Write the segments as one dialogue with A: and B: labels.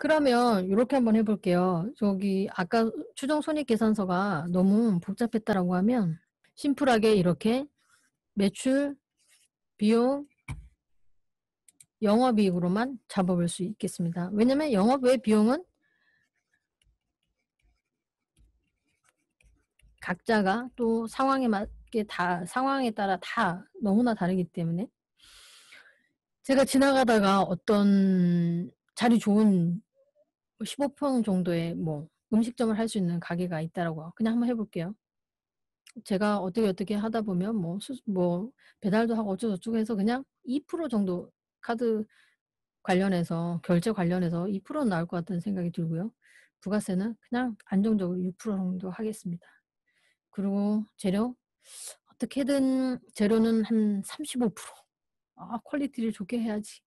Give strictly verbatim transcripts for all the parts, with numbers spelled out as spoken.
A: 그러면 요렇게 한번 해 볼게요. 저기 아까 추정 손익 계산서가 너무 복잡했다라고 하면 심플하게 이렇게 매출, 비용, 영업이익으로만 잡아볼 수 있겠습니다. 왜냐면 영업 외 비용은 각자가 또 상황에 맞게 다 상황에 따라 다 너무나 다르기 때문에 제가 지나가다가 어떤 자리 좋은 십오 평 정도의 뭐 음식점을 할 수 있는 가게가 있다라고 그냥 한번 해 볼게요. 제가 어떻게 어떻게 하다 보면 뭐 수 뭐 배달도 하고 어쩌고저쩌고 해서 그냥 이 퍼센트 정도 카드 관련해서 결제 관련해서 이 퍼센트는 나올 것 같다는 생각이 들고요. 부가세는 그냥 안정적으로 육 퍼센트 정도 하겠습니다. 그리고 재료 어떻게든 재료는 한 삼십오 퍼센트 아 퀄리티를 좋게 해야지.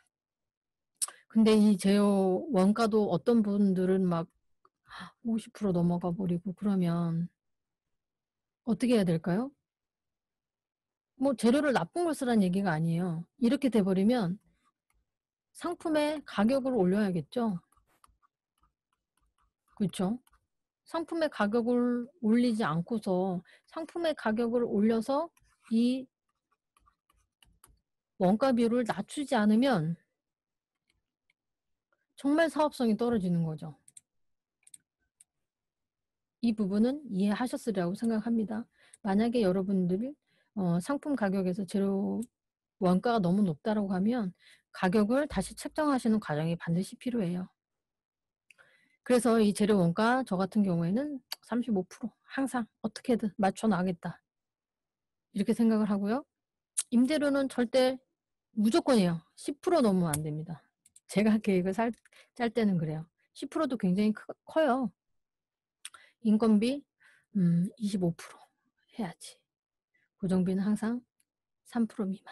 A: 근데 이 재료 원가도 어떤 분들은 막 오십 퍼센트 넘어가 버리고 그러면 어떻게 해야 될까요? 뭐 재료를 나쁜 걸 쓰라는 얘기가 아니에요. 이렇게 돼 버리면 상품의 가격을 올려야겠죠. 그쵸? 상품의 가격을 올리지 않고서 상품의 가격을 올려서 이 원가 비율을 낮추지 않으면 정말 사업성이 떨어지는 거죠. 이 부분은 이해하셨으리라고 생각합니다. 만약에 여러분들이 어 상품 가격에서 재료 원가가 너무 높다라고 하면 가격을 다시 책정하시는 과정이 반드시 필요해요. 그래서 이 재료 원가 저 같은 경우에는 삼십오 퍼센트 항상 어떻게든 맞춰 나가겠다. 이렇게 생각을 하고요. 임대료는 절대 무조건이에요. 십 퍼센트 넘으면 안 됩니다. 제가 계획을 살, 짤 때는 그래요. 십 퍼센트도 굉장히 크, 커요. 인건비 음, 이십오 퍼센트 해야지. 고정비는 항상 삼 퍼센트 미만.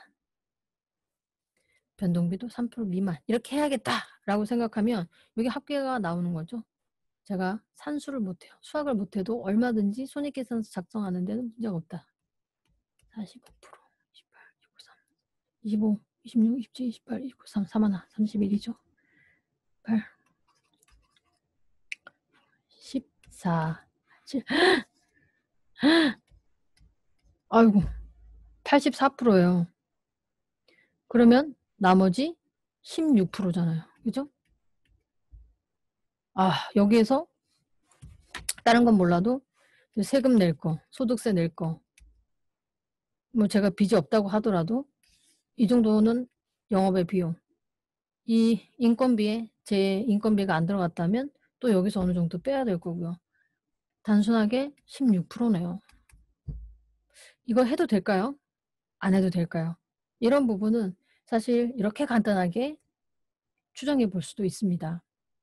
A: 변동비도 삼 퍼센트 미만. 이렇게 해야겠다라고 생각하면 여기 합계가 나오는 거죠. 제가 산수를 못해요. 수학을 못해도 얼마든지 손익계산서 작성하는 데는 문제가 없다. 사십오 퍼센트, 이십팔, 이십삼, 이십오, 이십육, 이십칠, 이십팔, 이십구, 삼, 삼 하나, 삼십일이죠. 팔, 십사, 칠, 아이고, 팔십사 퍼센트예요. 그러면 나머지 십육 퍼센트잖아요. 그죠? 아, 여기에서 다른 건 몰라도 세금 낼 거, 소득세 낼 거, 뭐 제가 빚이 없다고 하더라도 이 정도는 영업의 비용, 이 인건비에 제 인건비가 안 들어갔다면 또 여기서 어느 정도 빼야 될 거고요. 단순하게 십육 퍼센트네요. 이거 해도 될까요? 안 해도 될까요? 이런 부분은 사실 이렇게 간단하게 추정해 볼 수도 있습니다.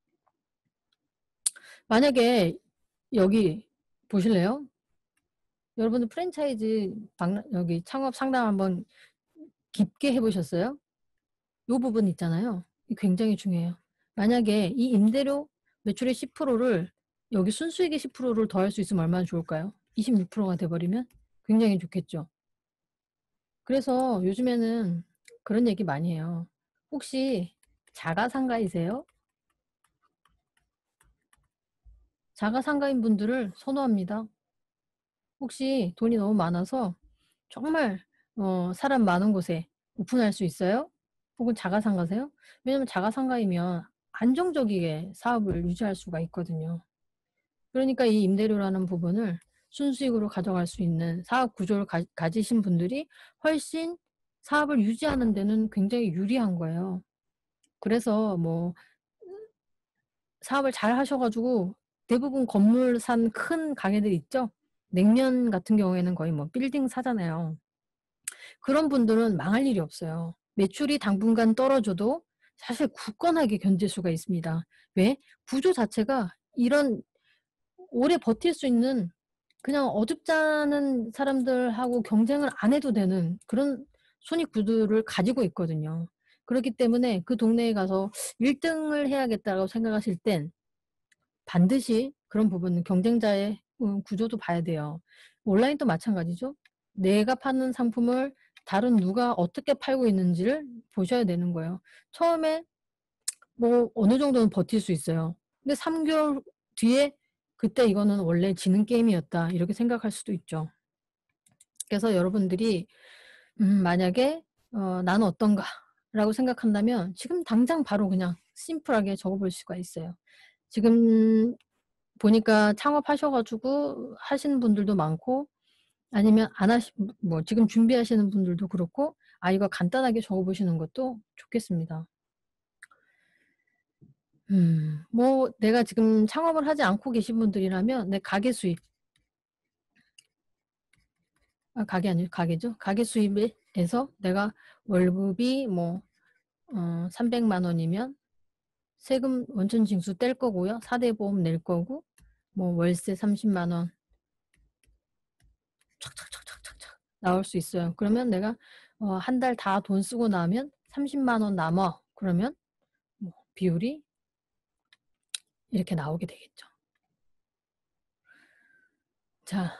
A: 만약에 여기 보실래요? 여러분들 프랜차이즈 방, 여기 창업 상담 한번 깊게 해보셨어요? 이 부분 있잖아요. 굉장히 중요해요. 만약에 이 임대료 매출의 십 퍼센트를 여기 순수익의 십 퍼센트를 더할 수 있으면 얼마나 좋을까요? 이십육 퍼센트가 돼버리면 굉장히 좋겠죠. 그래서 요즘에는 그런 얘기 많이 해요. 혹시 자가상가이세요? 자가상가인 분들을 선호합니다. 혹시 돈이 너무 많아서 정말 어, 사람 많은 곳에 오픈할 수 있어요? 혹은 자가상가세요? 왜냐면 자가상가이면 안정적이게 사업을 유지할 수가 있거든요. 그러니까 이 임대료라는 부분을 순수익으로 가져갈 수 있는 사업 구조를 가, 가지신 분들이 훨씬 사업을 유지하는 데는 굉장히 유리한 거예요. 그래서 뭐 사업을 잘 하셔가지고 대부분 건물 산 큰 가게들 있죠? 냉면 같은 경우에는 거의 뭐 빌딩 사잖아요. 그런 분들은 망할 일이 없어요. 매출이 당분간 떨어져도 사실 굳건하게 견딜 수가 있습니다. 왜? 구조 자체가 이런 오래 버틸 수 있는 그냥 어줍지 않은 사람들하고 경쟁을 안 해도 되는 그런 손익 구조를 가지고 있거든요. 그렇기 때문에 그 동네에 가서 일 등을 해야겠다고 생각하실 땐 반드시 그런 부분은 경쟁자의 구조도 봐야 돼요. 온라인도 마찬가지죠. 내가 파는 상품을 다른 누가 어떻게 팔고 있는지를 보셔야 되는 거예요. 처음에 뭐 어느 정도는 버틸 수 있어요. 근데 삼 개월 뒤에 '그때 이거는 원래 지는 게임이었다.' 이렇게 생각할 수도 있죠. 그래서 여러분들이 음 만약에 어 '나는 어떤가.'라고 생각한다면 지금 당장 바로 그냥 심플하게 적어 볼 수가 있어요. 지금 보니까 창업하셔 가지고 하시는 분들도 많고 아니면 안 하시 뭐 지금 준비하시는 분들도 그렇고 아 이거 간단하게 적어 보시는 것도 좋겠습니다. 음 뭐 내가 지금 창업을 하지 않고 계신 분들이라면 내 가계 수입 아 가게 아니에요. 가계죠. 가계 수입에 에서 내가 월급이 뭐 어 삼백만 원이면 세금 원천 징수 뗄 거고요. 사 대 보험 낼 거고 뭐 월세 삼십만 원 착착착착착착 나올 수 있어요. 그러면 내가 어 한 달 다 돈 쓰고 나면 삼십만 원 남아. 그러면 뭐 비율이 이렇게 나오게 되겠죠. 자.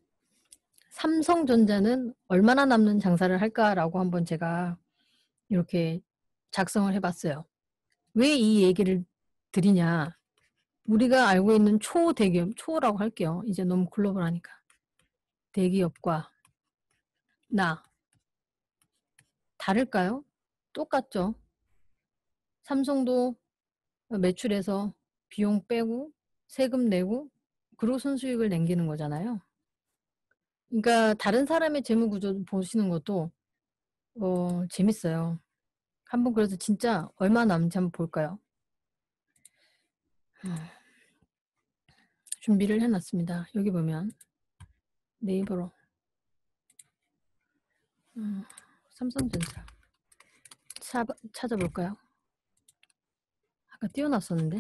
A: '삼성전자는 얼마나 남는 장사를 할까?'라고 한번 제가 이렇게 작성을 해 봤어요. 왜 이 얘기를 드리냐. 우리가 알고 있는 초대기업 초라고 할게요. 이제 너무 글로벌하니까. 대기업과 나 다를까요? 똑같죠. 삼성도 어 매출해서 비용 빼고 세금 내고 그러고 순수익을 남기는 거잖아요. 그러니까 다른 사람의 재무 구조 보시는 것도 어 재밌어요. 한번 그래서 진짜 얼마 남은지 한번 볼까요? 준비를 해 놨습니다. 여기 보면 네이버로 음 삼성전자 찾아 찾아볼까요? 아까 띄워 놨었는데.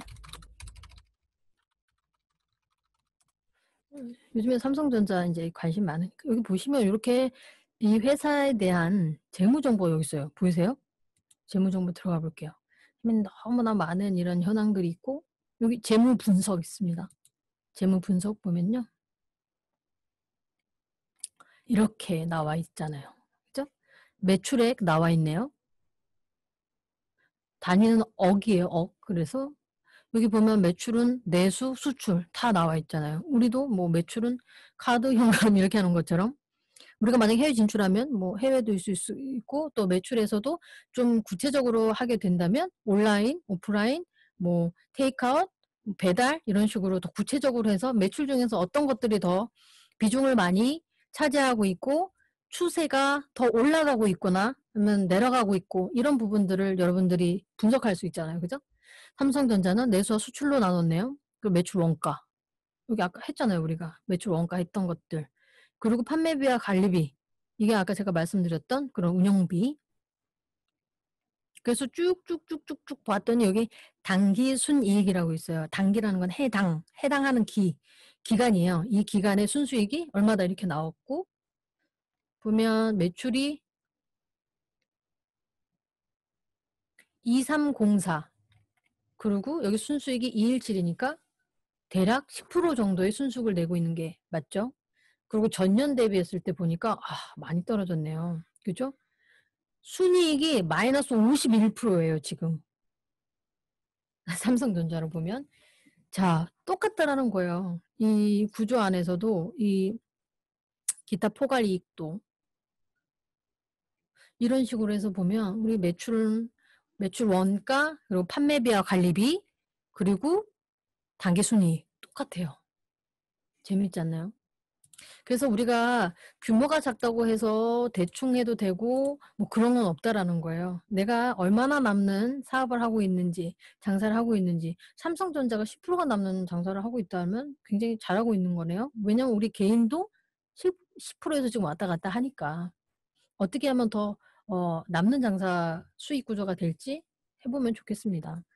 A: 음 요즘에 삼성전자 인제 관심 많으니까 여기 보시면 요렇게 이 회사에 대한 재무 정보가 여기 있어요. 보이세요? 재무 정보 들어가 볼게요. 음 너무나 많은 이런 현황들이 있고 여기 재무 분석 있습니다. 재무 분석 보면요. 이렇게 나와 있잖아요. 그죠? 매출액 나와 있네요. 단위는 억이에요, 억. 그래서 여기 보면 매출은 내수, 수출 다 나와 있잖아요. 우리도 뭐 매출은 카드, 현금 이렇게 하는 것처럼 우리가 만약에 해외 진출하면 뭐 해외도 있을 수 있고 또 매출에서도 좀 구체적으로 하게 된다면 온라인, 오프라인, 뭐 테이크아웃, 배달 이런 식으로 더 구체적으로 해서 매출 중에서 어떤 것들이 더 비중을 많이 차지하고 있고 추세가 더 올라가고 있거나 아니면 내려가고 있고 이런 부분들을 여러분들이 분석할 수 있잖아요. 그죠? 삼성전자는 내수와 수출로 나눴네요. 그 매출 원가. 여기 아까 했잖아요, 우리가. 매출 원가 했던 것들. 그리고 판매비와 관리비. 이게 아까 제가 말씀드렸던 그런 운영비. 그래서 쭉쭉쭉쭉쭉 봤더니 여기 당기순이익이라고 있어요. 당기라는 건 해당, 해당하는 기, 기간이에요. 이 기간의 순수익이 얼마다 이렇게 나왔고 보면 매출이 이삼공사 그리고 여기 순수익이 이백십칠이니까 대략 십 퍼센트 정도의 순수익을 내고 있는 게 맞죠? 그리고 전년 대비했을 때 보니까 아 많이 떨어졌네요. 그죠? 순이익이 마이너스 오십일 퍼센트예요 지금. 삼성전자로 보면. 자 똑같다라는 거예요. 이 구조 안에서도 이 기타 포괄 이익도 이런 식으로 해서 보면 우리 매출은 매출 원가 그리고 판매비와 관리비 그리고 당기순이익 똑같아요. 재밌지 않나요? 그래서 우리가 규모가 작다고 해서 대충 해도 되고 뭐 그런 건 없다라는 거예요. 내가 얼마나 남는 사업을 하고 있는지 장사를 하고 있는지 삼성전자가 십 퍼센트가 남는 장사를 하고 있다면 굉장히 잘하고 있는 거네요. 왜냐하면 우리 개인도 십 십 퍼센트에서 지금 왔다 갔다 하니까. 어떻게 하면 더 어 남는 장사 수익 구조가 될지 해 보면 좋겠습니다.